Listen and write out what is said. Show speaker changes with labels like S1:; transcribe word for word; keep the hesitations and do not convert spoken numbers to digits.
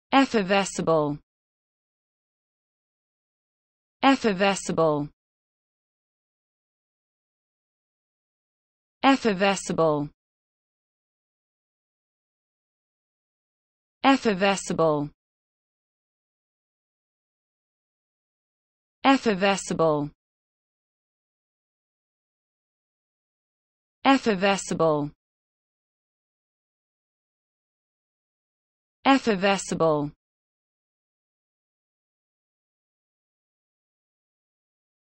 S1: effervescible, effervescible, effervescible, effervescible, effervescible, effervescible, effervescible.